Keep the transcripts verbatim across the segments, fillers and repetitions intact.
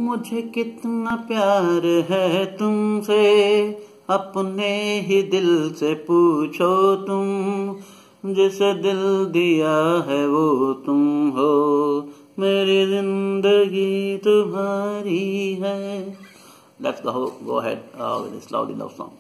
मुझे कितना प्यार है तुमसे, अपने ही दिल से पूछो तुम। जिसे दिल दिया है वो तुम हो, मेरी जिंदगी तुम्हारी है। Let's go, go ahead uh, with this lovely love song.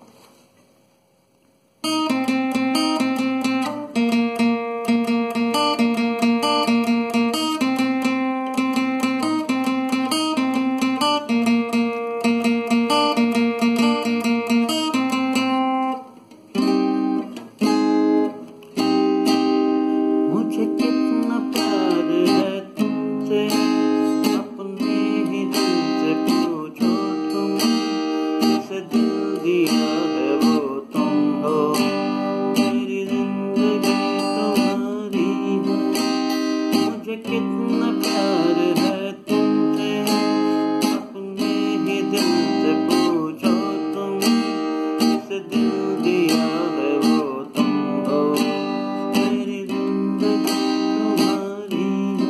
मुझे कितना प्यार है तुमसे, अपने ही दिल से पूछो तुम। जिसे दिल दिया है वो तुम हो, मेरी जिंदगी तुम्हारी है। मुझे कितना प्यार है तुमसे, अपने ही दिल से पूछो तुम। जिसे दिल दिया है वो तुम हो, मेरी जिंदगी तुम्हारी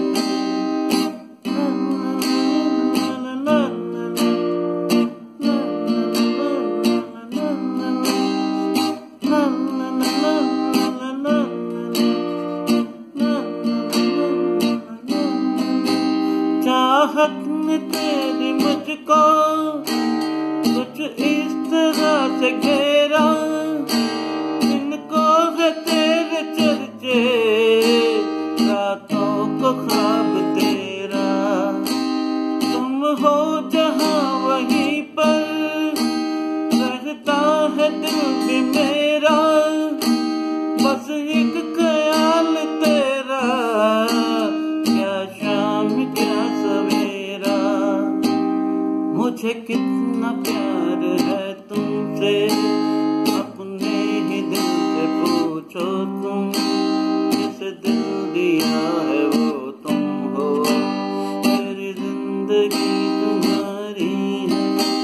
है। चाहत ने तेरी मुझको कुछ इस तरह से घेरा, इनको है तेरे चर्चे, रातों को ख्वाब तेरा। तुम हो जहाँ वहीं पर रहता है दिल भी मेरा, बस एक ख्याल तेरा, क्या शाम क्या सवेरा। मुझे कितना प्यार है तुमसे, अपने ही दिल से पूछो तुम। जिसे दिल दिया है वो तुम हो, मेरी जिंदगी तुम्हारी है।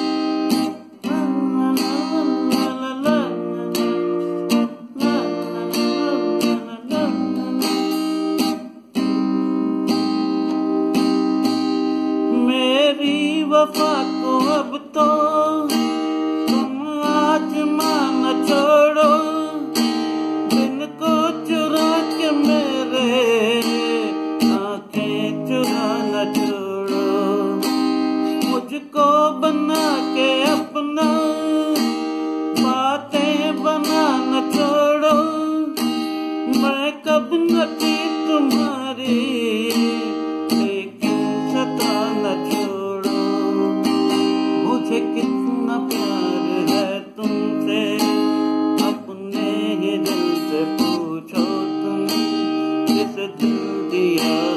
मेरी वफा को अब तो तुम आजमा न छोड़ो, दिन को चुरा के मेरे आंखें चुरा न छोड़ो। मुझको बना के अपना बातें बना न छोड़ो, मैं कब न थी तुम्हारी लेकिन सता न छोड़ो। मुझे कितना प्यार है तुमसे, अपने ही दिल से पूछो तुम। जिसे दिल दिया